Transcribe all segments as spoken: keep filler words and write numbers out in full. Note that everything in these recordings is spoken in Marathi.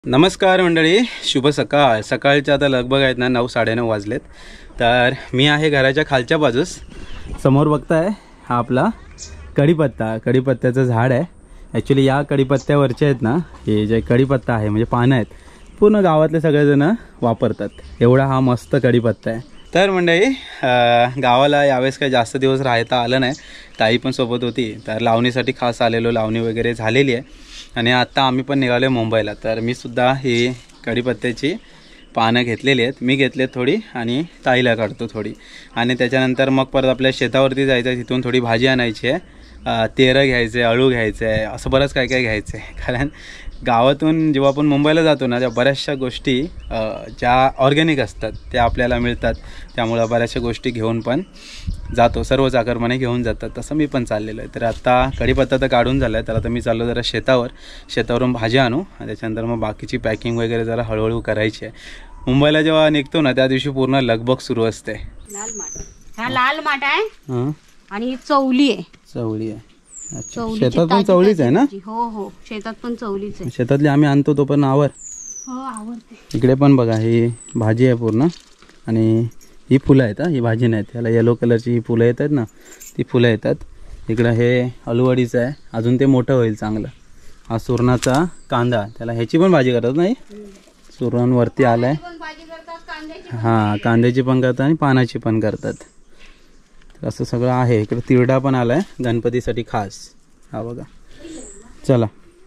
नमस्कार मंडळी, शुभ सकाळ. सकाळच्या आता लगभग आहेत ना नऊ साडेनऊ वाजलेत. तर मी आहे घराच्या खालच्या बाजूस. समोर बघताय हा आपला कढीपत्ता कढीपत्त्याचं झाड आहे. ॲक्च्युली या कढीपत्त्यावरचे आहेत ना, हे जे कढीपत्ता आहे म्हणजे पानं आहेत, पूर्ण गावातले सगळेजण वापरतात. एवढा हा मस्त कढीपत्ता आहे. तर मंडळी गावाला यावेळेस काही जास्त दिवस राहता आलं नाही. ताई पण सोबत होती, तर लावणीसाठी खास आलेलो. लावणी वगैरे झालेली आहे आणि आत्ता आम्ही पण निघालो मुंबईला. तर मी सुद्धा ही कढीपत्त्याची पानं घेतलेली आहेत. मी घेतलेत थोडी आणि ताईला काढतो थोडी. आणि त्याच्यानंतर मग परत आपल्या शेतावरती जायचं आहे. तिथून थोडी भाजी आणायची आहे, तेरं घ्यायचं आहे, अळू घ्यायचं आहे, असं बरंच काय काय घ्यायचं आहे. कारण गावातून जेव्हा आपण मुंबईला जातो ना, त्या बऱ्याचशा गोष्टी ज्या ऑर्गॅनिक असतात त्या आपल्याला मिळतात. त्यामुळं बऱ्याचशा गोष्टी घेऊन पण जातो, सर्व चाकरमाने घेऊन जातात. तसं मी पण चाललेलो आहे. तर आता कढीपत्ता तर काढून झाला आहे. तर आता मी चाललो जरा शेतावर, शेतावरून भाजी आणू आणि त्याच्यानंतर मग बाकीची पॅकिंग वगैरे जरा हळूहळू करायची आहे. मुंबईला जेव्हा निघतो ना त्या दिवशी पूर्ण लगबग सुरू असते. लाल माठ, हा लाल माठ आहे. हां, आणि चवली आहे. चवली आहे. अच्छा, शेतात पण चवलीच आहे ना? हो हो, शेतात पण चवलीच आहे. शेतातली आम्ही आणतो तो पण आवर. हो, आवडते. इकडे पण बघा, ही भाजी आहे पूर्ण आणि ही फुलं आहेत. ही भाजी नाहीत, त्याला येलो कलरची ही फुलं येतात ना, ती फुलं येतात. इकडं हे अळूवडीचं आहे, अजून ते मोठं होईल चांगलं. हा सुरणाचा कांदा, त्याला ह्याची पण भाजी करतात नाही, सुरणवरती आलाय. हां, कांद्याची पण करतात आणि पानाची पण करतात. तर असं सगळं आहे. इकडे तिरडा पण आलाय गणपतीसाठी खास. हा बघा, चला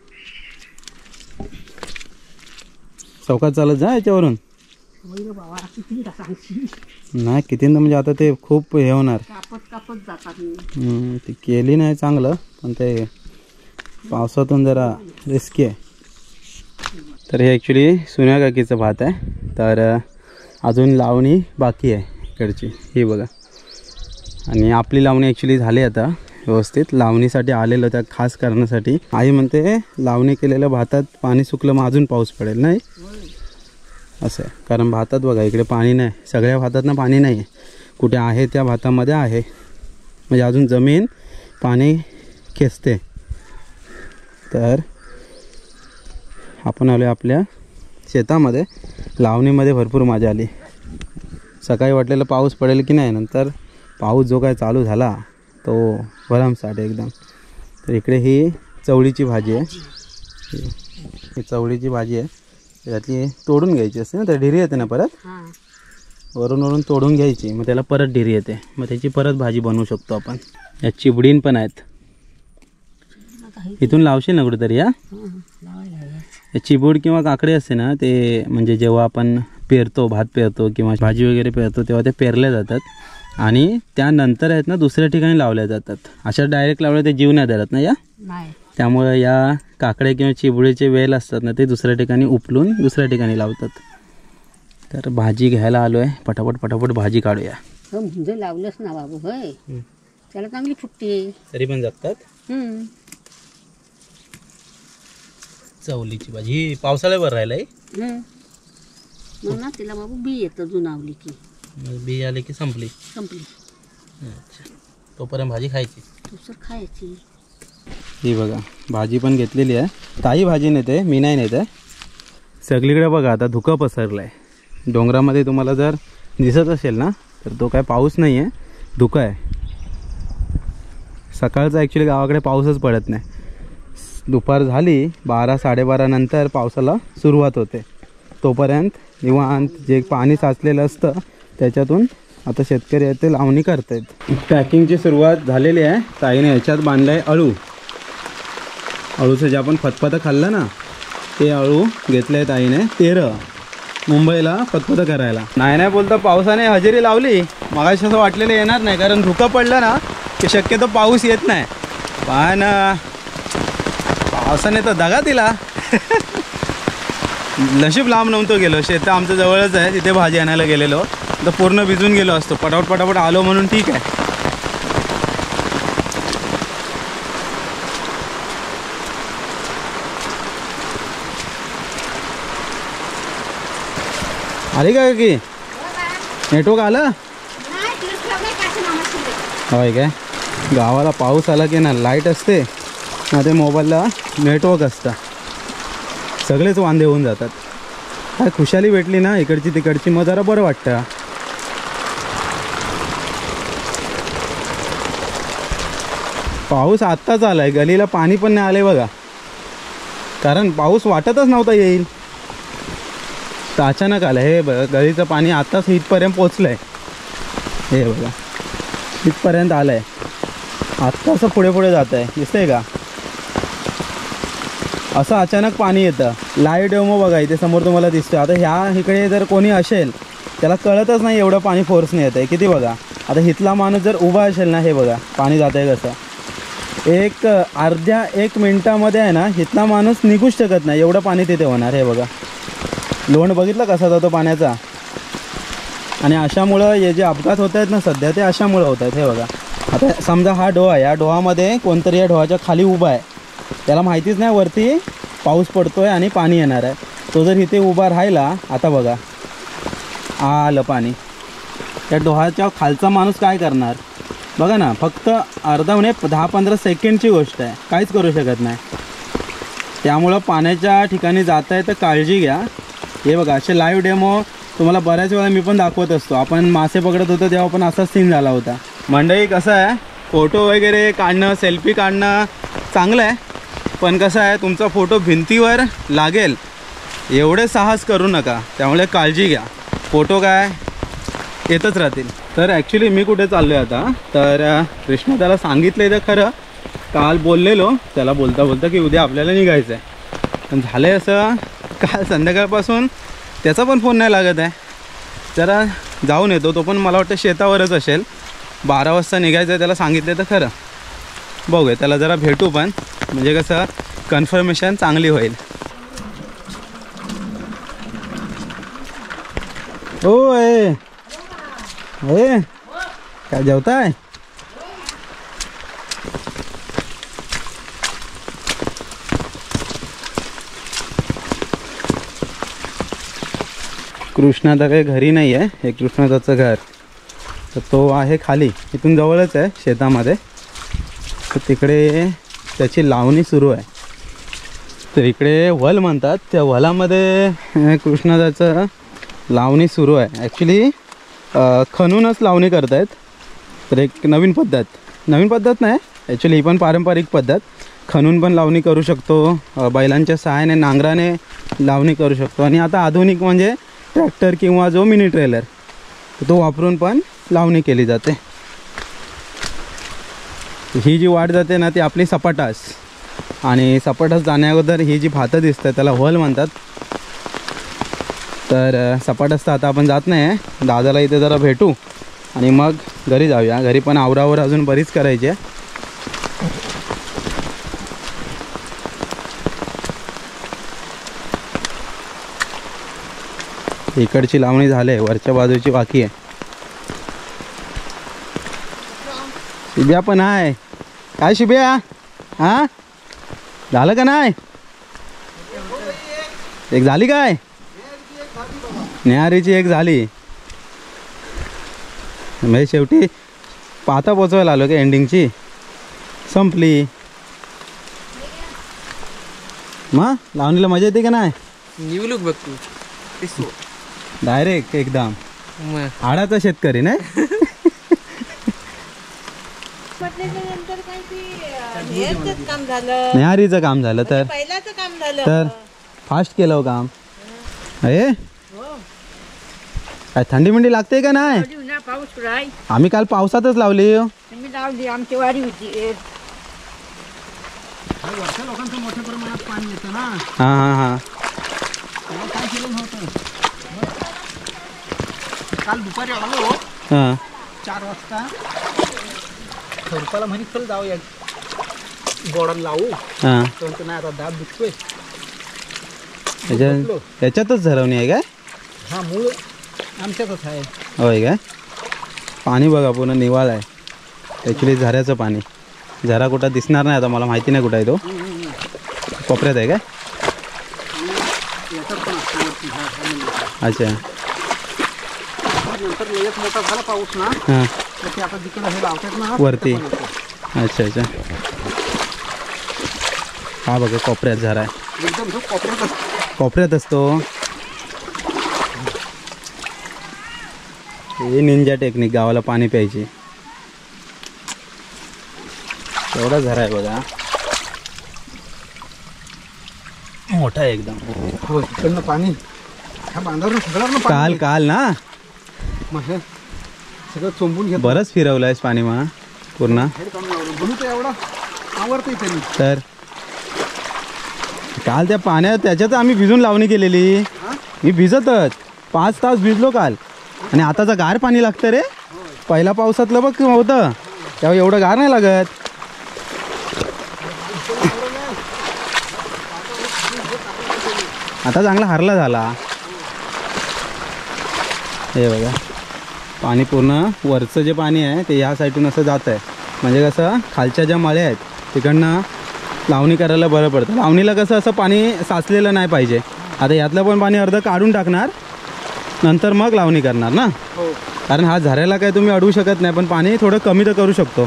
चौकात चालत जा याच्यावरून. नाही कितींदा म्हणजे आता ते खूप हे होणार. ती केली नाही चांगलं, पण ते पावसातून जरा रिस्की आहे. तर हे ॲक्च्युली सुन्या काकीचं भात आहे. तर अजून लावणी बाकी आहे इकडची, ही बघा. आणि आपली लावणी ॲक्च्युली झाली आता व्यवस्थित. लावणीसाठी आलेलं त्या खास करण्यासाठी. आई म्हणते लावणी केलेल्या भातात पाणी सुकलं मग अजून पाऊस पडेल नाही असं आहे. कारण भातात बघा इकडे पाणी नाही, सगळ्या भातातनं पाणी नाही आहे. कुठे आहे त्या भातामध्ये आहे, म्हणजे अजून जमीन पाणी खेचते. तर आपण आलो आपल्या शेतामध्ये. लावणीमध्ये भरपूर मजा आली. सकाळी वाटलेलं पाऊस पडेल की नाही, नंतर पाऊस जो काय चालू झाला तो भरमसाठ एकदम. तर इकडे ही चवळीची भाजी आहे. ही चवळीची भाजी आहे, त्यातली तोडून घ्यायची असते ना, तर ढिरी येते ना परत, वरून वरून तोडून घ्यायची, मग त्याला परत ढिरी येते. मग त्याची परत भाजी बनवू शकतो आपण. या चिबडीन पण आहेत. इथून लावशील ना कुठेतरी. या चिबूड किंवा काकडे असते ना, ते म्हणजे जेव्हा आपण पेरतो, भात पेरतो किंवा भाजी वगैरे पेरतो, तेव्हा ते पेरल्या जातात आणि त्यानंतर आहेत ना दुसऱ्या ठिकाणी लावल्या जातात. अशा डायरेक्ट लावल्या ते जीव नाही धरत ना या. त्यामुळे या काकडे किंवा चिबुडीचे वेल असतात ना, ते दुसऱ्या ठिकाणी उपलून दुसऱ्या ठिकाणी लावतात. तर भाजी घ्यायला आलो आहे, पटापट पटापट भाजी काढूया. म्हणजे लावलंच ना बाबू, होय त्याला चांगली फुटते, तरी पण जगतात. चवलीची भाजी ही पावसाळ्यावर राहिला आहे ना, तिला बाबू बी येतं जुनावली की. बी आले की संपली संपली अच्छा, तोपर्यंत भाजी खायची. दुसरं खायची. ही बघा भाजी पण घेतलेली आहे. ताई भाजी नेते, मी नाही नेते. सगळीकडे बघा आता धुकं पसरलं आहे. डोंगरामध्ये तुम्हाला जर दिसत असेल ना, तर तो काय पाऊस नाही आहे, धुकं आहे. सकाळचा ॲक्च्युली गावाकडे पाऊसच पडत नाही. दुपार झाली बारा साडेबारा नंतर पावसाला सुरुवात होते. तोपर्यंत निवांत जे पाणी साचलेलं असतं त्याच्यातून आता शेतकरी आहेत ते लावणी करत आहेत. पॅकिंगची सुरुवात झालेली आहे. ताईने ह्याच्यात बांधलं आहे अळू. अळूचं जे आपण फतफतं खाल्लं ना, ते अळू घेतलं आहे ताईने. तेरं मुंबईला फतफतं करायला. नाही नाही बोलता पावसाने हजेरी लावली. मगाशी असं वाटलेलं येणार नाही, कारण धुकं पडलं ना की शक्यतो पाऊस येत नाही. पण पावसाने तर दगा दिला. नशीब लांब नव्हतो गेलो, शेत आमचं जवळच आहे, तिथे भाजी आणायला गेलेलो तर पूर्ण भिजून गेलो असतो. पटापट पटापट आलो म्हणून ठीक आहे. आली का की नेटवर्क आलं होय काय? गावाला पाऊस आला की ना लाईट असते ना, ते मोबाईलला नेटवर्क असतं. सगळेच वांदे होऊन जातात. काय खुशाली भेटली ना इकडची तिकडची, मग जरा बरं वाटतं. पाऊस आत्ताच आलाय, गलीला पाणी पण नाही आलंय बघा, कारण पाऊस वाटतच नव्हता येईल, तर अचानक आलं. हे बघा गलीचं पाणी आत्ताच इथपर्यंत पोचलंय. हे बघा इथपर्यंत आलंय, आत्ता असं पुढे पुढे जात आहे, दिसतंय का? असं अचानक पाणी येतं. लाईव्ह डेमो बघा इथे समोर तुम्हाला दिसतो. आता ह्या इकडे जर कोणी असेल त्याला कळतच नाही एवढं पाणी फोर्सने येतं आहे. किती बघा, आता इथला माणूस जर उभा असेल ना, हे बघा पाणी जात आहे कसं. एक अर्ध्या एक मिनटामध्ये आहे ना इथला माणूस निघूच शकत नाही, एवढं पाणी तिथे होणार. हे बघा लोंड बघितलं कसा जातो पाण्याचा. आणि अशामुळं हे जे अपघात होत आहेत ना सध्या, ते अशामुळं होत आहेत. हे बघा आता समजा हा डोहा आहे, या डोहामध्ये कोणतरी या डोहाच्या खाली उभा आहे, त्याला माहितीच नाही वरती पाऊस पडतो आहे आणि पाणी येणार आहे. तो जर इथे उभा राहिला, आता बघा आलं पाणी, त्या डोहाच्या खालचा माणूस काय करणार बघा ना. फक्त अर्धा म्हणजे दहा पंधरा सेकंडची गोष्ट आहे, काहीच करू शकत नाही. त्यामुळं पाण्याच्या ठिकाणी जात आहे तर काळजी घ्या. हे बघा असे लाईव्ह डेमो तुम्हाला बऱ्याच वेळा मी पण दाखवत असतो. आपण मासे पकडत होतो तेव्हा पण असाच सीन झाला होता. मंडळी कसं आहे, फोटो वगैरे काढणं, सेल्फी काढणं चांगलं आहे, पण कसं आहे तुमचा फोटो भिंतीवर लागेल एवढे साहस करू नका. त्यामुळे काळजी घ्या, फोटो काय येतच राहतील. तर ॲक्च्युली मी कुठे चाललो आहे आता, तर कृष्णा त्याला सांगितलं तर खरं, काल बोललेलो त्याला बोलता बोलता की उद्या आपल्याला निघायचं आहे. पण झालं आहे असं, काल संध्याकाळपासून त्याचा पण फोन नाही लागत आहे. जरा जाऊन येतो, तो पण मला वाटतं शेतावरच असेल. बारा वाजता निघायचं आहे त्याला सांगितलं तर खरं. बघूया त्याला जरा भेटू पण, म्हणजे कसं कन्फर्मेशन चांगली होईल. ओ ए ए काय जेवताय? कृष्णा तर काही घरी नाही आहे, हे कृष्णाचं घर, तर तो आहे खाली, इथून जवळच आहे शेतामध्ये. तर तिकडे त्याची लावणी सुरू आहे. तर इकडे वल म्हणतात, त्या वलामध्ये कृष्णाचं लावणी सुरू आहे. ॲक्च्युली खणूनच लावणी करत आहेत. तर एक नवीन पद्धत, नवीन पद्धत नाही ॲक्च्युली, ही पण पारंपरिक पद्धत. खणून पण लावणी करू शकतो, बैलांच्या सहाय्याने नांगराने लावणी करू शकतो. आणि आता आधुनिक म्हणजे ट्रॅक्टर किंवा जो मिनी ट्रेलर, तो वापरून पण लावणी केली जाते. ही जी वाट जाते ना ती आपली सपाटास, आणि सपाटास जाण्याअगोदर ही जी भातं दिसतं त्याला वल म्हणतात. तर सपाटास तर आता आपण जात नाही आहे, दादाला इथे जरा भेटू आणि मग घरी जाऊया. घरी पण आवरावर अजून बरीच करायची आहे. इकडची लावणी झाले, वरच्या बाजूची बाकी आहे. शिब्या पण आहे. काय शिब्या, हां झालं का नाही? एक झाली काय? न्याहारीची एक झाली. म्हणजे शेवटी पाता पोचवायला आलो का, एंडिंगची संपली. मग लावणीला मजा येते का नाही? निवलूक बघ तू डायरेक्ट एकदम हाडाचा शेतकरी नाही. न्याहारीचं काम झालं तर तर फास्ट केलं काम. अरे काय थंडी मिंडी लागते का नाही? आम्ही काल पावसातच लावली. लावली आमची वारी होती. लोकांचं मोठ्या प्रमाणात पाणी येतं ना. हा हा हा काय केलं नव्हतं. काल दुपारी आलो हां चार वाजता, खडपाला म्हणे चल जाऊया गोडाला लावू. हां तर नाही आता दात दुखतोय. त्याच्या त्याच्यातच झरवणी आहे काय? हा मूळ आमच्यातच आहे. होय काय? पाणी बघा पूर्ण निवाळ आहे ॲक्च्युली, झऱ्याचं पाणी. झरा कुठं दिसणार नाही आता, मला माहिती नाही कुठं आहे तो. कोपऱ्यात आहे काय? अच्छा. नंतर एक मोठा झाला पाऊस ना, हां तर ते आता जिकडे हे लावतात ना वरती. अच्छा अच्छा. हा बघा कोपऱ्यात झरा आहे. एकदम जो कोपऱ्यात असतो. कोपऱ्यात असतो. हे निंजा टेक्निक गावाला पाणी प्यायची. एवढा झरा आहे बघा, मोठा आहे एकदम. हो तिकडनं पाणी ह्या बांधावर सगळं काल काल ना मग हे सगळं चोंबून घेत. बरंच फिरवलंयस पाणी मग पूर्ण. म्हणून तर एवढा आवडतंय त्यांनी. तर काल त्या पाण्यात त्याच्यात आम्ही भिजून लावणी केलेली. मी भिजतच पाच तास भिजलो काल. आणि आताचं गार पाणी लागतं रे. पहिला पावसातलं बघ होतं तेव्हा एवढं गार नाही लागत. आता चांगला हरला झाला. हे बघा पाणी पूर्ण वरचं जे पाणी आहे ते ह्या साईडून असं जात आहे. म्हणजे कसं खालच्या ज्या मळ्या आहेत तिकडनं लावणी करायला बरं पडतं. लावणीला कसं असं पाणी साचलेलं नाही पाहिजे. आता यातलं पण पाणी अर्ध काढून टाकणार नंतर मग लावणी करणार ना. कारण हा झऱ्याला काय तुम्ही अडवू शकत नाही, पण पाणी थोडं कमी तर करू शकतो.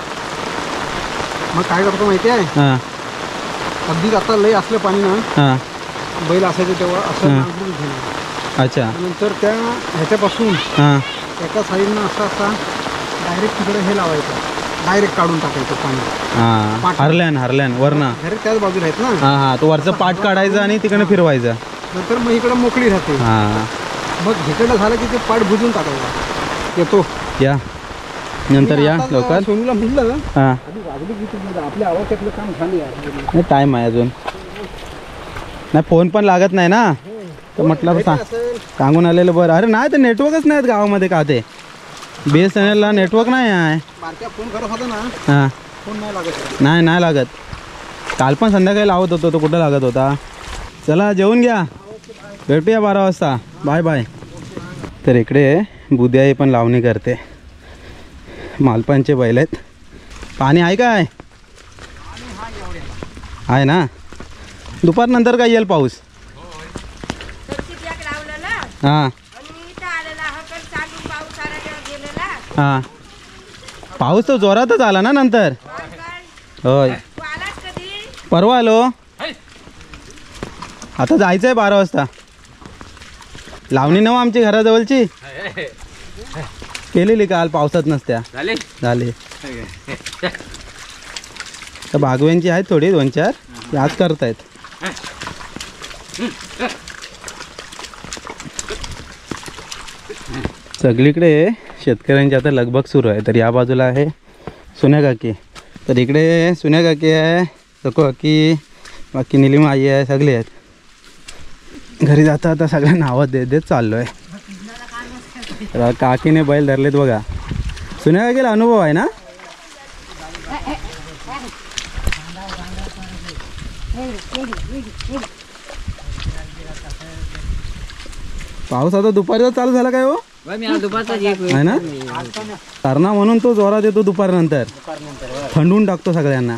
मग काय करतो माहिती आहे, हां अगदीच आता लय असलं पाणी ना, हां बैल असायचं तेव्हा असं नांगरून घेणं. अच्छा. नंतर त्या ह्याच्यापासून हां एका साईडनं असं असा डायरेक्ट तिकडे हे लावायचं, डायरेक्ट काढून टाकायचं पाणी. हां हरल्यान हरल्यान वरनं डायरेक्ट त्याच बाजूला आहेत ना. हां हां तो वरचं पाट काढायचं आणि तिकडनं फिरवायचं. नंतर मग इकडं मोकळी राहते. हां मग इकडं झालं की ते पाट बुजून टाकायचा. येतो या नंतर या लवकर. सोनूला म्हटलं हां आधी वाजली की तुम्ही आपल्या आवाक्यातलं काम झालं यार. नाही टाईम आहे अजून. नाही फोन पण लागत नाही ना, तर म्हटलं सांग सांगून आलेलं बरं. अरे नाही तर नेटवर्कच नाहीत गावामध्ये. का ते बी एस एन एलला नेटवर्क नाही आहे. बारक्या फोन करत होता ना, हां फोन नाही लागत. नाही नाही लागत. काल पण संध्याकाळी लावत होतो तो कुठं लागत होता. चला जेवून घ्या, भेटूया बारा वाजता. Bye bye. तर इकडे बुद्याई पण लावणी करते. मालपांचे बैल आहेत. पाणी आहे काय? आहे ना. दुपारनंतर काय येईल पाऊस. हां हां पाऊस तर जोरातच आला ना नंतर. होय परवा आलो. आता जायचं आहे बारा वाजता. लावणी नव आमची घराजवळची केलेली काल पावसात नसत्या झाले. तर भागव्यांची आहेत थोडी दोन चार, ते आज करतायत. सगळीकडे शेतकऱ्यांची आता लगबग सुरू आहे. तर या बाजूला आहे सुन्या काकी, तर इकडे सुन्या काकी आहे, सको काकी, बाकी निलिमा आई आहे, सगळे आहेत. घरी जाता आता सगळ्या नावं देत देत चाललो आहे. तर काकीने बैल धरलेत बघा. सुन्या काकीला अनुभव आहे ना. पाऊस आता दुपारचा चालू झाला काय हो आहे ना. तारणा म्हणून तो जोरात येतो दुपारनंतर, थंडून टाकतो सगळ्यांना.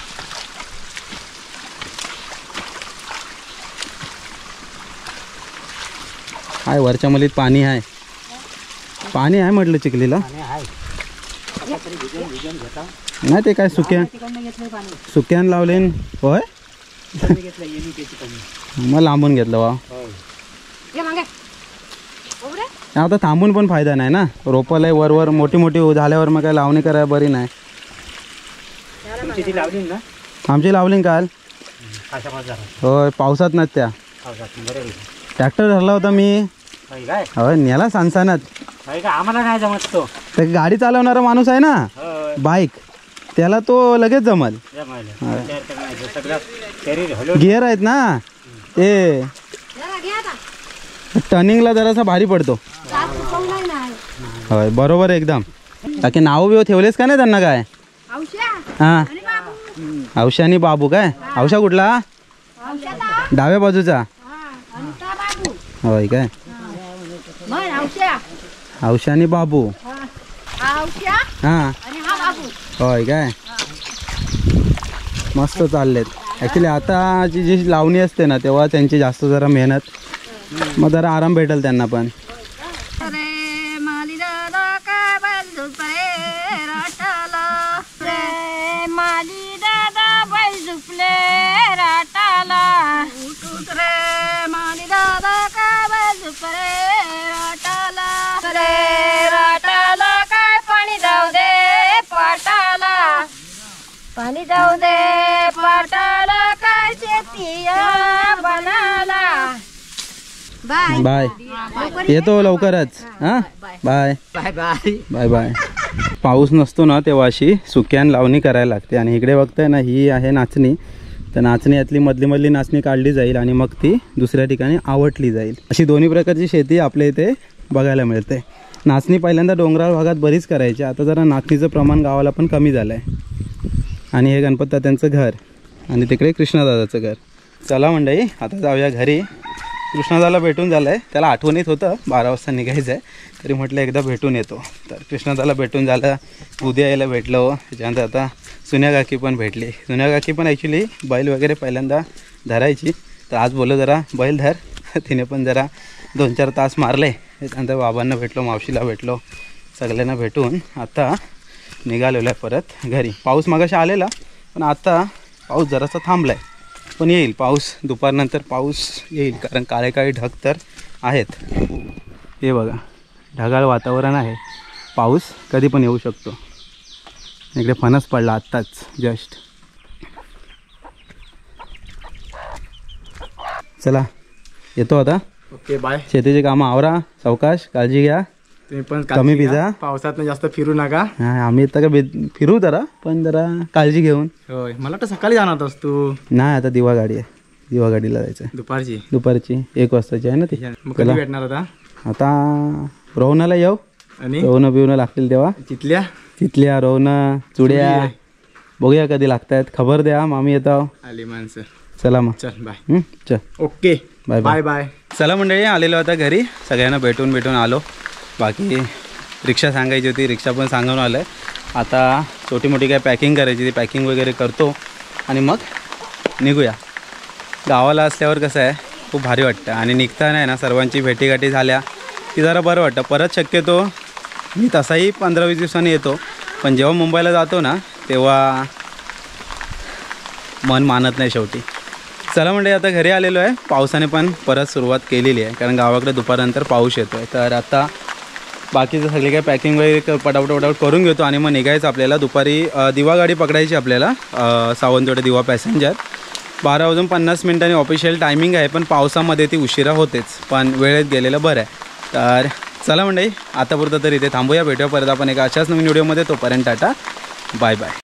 हाय वरच्या मलीत पाणी आहे. पाणी आहे म्हटलं चिखलीला. नाही ते काय सुक्या सुक्यान लावले होय. मग लांबून घेतलं वा. आता थांबून पण फायदा नाही ना. रोपाला आहे वरवर मोठी मोठी झाल्यावर मग काय लावणी करायला बरी नाही. आमची लावली काल होय पावसात नाच. त्या ट्रॅक्टर धरला होता मी होय नेला सांसानात. आम्हाला नाही जमत तो. तर गाडी चालवणारा माणूस आहे ना बाईक, त्याला तो लगेच जमल. गिअर आहेत ना ते टर्निंगला जरासा भारी पडतो. होय बरोबर एकदम. बाकी नाव बिव ठेवलेस का नाही त्यांना काय. हां औषा आणि बाबू काय. औषा कुठला डाव्या बाजूचा होय काय. औषा आणि बाबू हां होय काय. मस्त चाललेत. ॲक्च्युली आता जी जी लावणी असते ना तेव्हा त्यांची जास्त जरा मेहनत, मग जरा आराम भेटेल त्यांना पण. जाऊ दे पाटाला काय शेतीया बनाला. बाय बाय, येतो लवकरच. हा bye bye bye bye bye. पाऊस नसतो ना तेव्हा अशी सुक्यान लावणी करायला लागते. आणि इकडे बघताय ना, ही आहे नाचणी. तर नाचणी यातली मधली मधली नाचणी काढली जाईल आणि मग ती दुसऱ्या ठिकाणी आवटली जाईल. अशी दोन्ही प्रकारची शेती आपल्या इथे बघायला मिळते. नाचणी पहिल्यांदा डोंगराळ भागात बरीच करायची, आता जरा नाचणीचं प्रमाण गावाला पण कमी झालं आहे. आणि हे गणपत तात्यांचं घर आणि तिकडे कृष्णदादाचं घर. चला मंडळी, आता जाऊया घरी. कृष्णदाला भेटून झालं आहे, त्याला आठवणीत होतं बारा वाजता निघायचं आहे, तरी म्हटलं एकदा भेटून येतो. तर कृष्णदाला भेटून झालं, उद्या यायला भेटलो. त्याच्यानंतर आता सुन्या काकी पण भेटली. सुन्या काकी पण ॲक्च्युली बैल वगैरे पहिल्यांदा धरायची, तर आज बोललो जरा बैल धर. तिने पण जरा दोन चार तास मारले. त्याच्यानंतर बाबांना भेटलो, मावशीला भेटलो, सगळ्यांना भेटून आता निघालेलो आहे परत घरी. पाऊस मगाशी आलेला, पण आता पाऊस जरासा थांबला आहे. पण येईल पाऊस, दुपारनंतर पाऊस येईल, कारण काळे काळे ढग तर आहेत. हे बघा, ढगाळ वातावरण आहे, पाऊस कधी पण येऊ शकतो. इकडे फणस पडला आत्ताच जस्ट. चला येतो आता. Okay bye. शेतीची कामं आवरा, सावकाश, काळजी घ्या, तुम्ही पण कमी भिजा, पावसात जास्त फिरू नका. हा आम्ही आता का फिरू जरा, पण जरा काळजी घेऊन. होय, मला तर सकाळी जाणार होतास तू. नाही, आता दिवा गाडी आहे, दिवा गाडीला जायचं आहे. दुपारची दुपारची एक वाजताची आहे ना ती. मग कधी भेटणार होता? आता रोहनाला येऊ, आणि रोहनं बिवणं लागतील तेव्हा. तिथल्या तिथल्या रोहनं चुड्या बघूया कधी लागतायत, खबर द्या, मामी येतो. आली माणसं. चला मग, चल बाय. हं, चल ओके बाय बाय बाय. चला मंडळी, आलेलो आता घरी, सगळ्यांना भेटून भेटून आलो. बाकी रिक्षा सांगायची होती, रिक्षा पण सांगून आलं आहे. आता छोटी मोठी काय पॅकिंग करायची, ती पॅकिंग वगैरे करतो आणि मग निघूया. गावाला असल्यावर कसं आहे, खूप भारी वाटतं. आणि निघताना आहे ना, सर्वांची भेटीगाठी झाल्या की जरा बरं वाटतं. परत शक्यतो मी तसाही पंधरा वीस दिवसांनी येतो, पण जेव्हा मुंबईला जातो ना, तेव्हा मन मानत नाही शेवटी. चला म्हणजे आता घरी आलेलो आहे. पावसाने पण परत सुरुवात केलेली आहे, कारण गावाकडे दुपारनंतर पाऊस येतो आहे. तर आता बाकीचं सगळी काही पॅकिंग वगैरे पटापट पटापट करून घेतो आणि मग निघायचं आपल्याला. दुपारी दिवा गाडी पकडायची आपल्याला, सावंतवाडी दिवा पॅसेंजर. बारा वाजून पन्नास मिनिटांनी ऑफिशियल टायमिंग आहे, पण पावसामध्ये ती उशिरा होतेच, पण वेळेत गेलेलं बरं आहे. तर चला मंडळी, आतापुरतं तर इथे थांबूया. भेटूया परत आपण एका अशाच नवीन व्हिडिओमध्ये. तोपर्यंत टाटा, बाय बाय.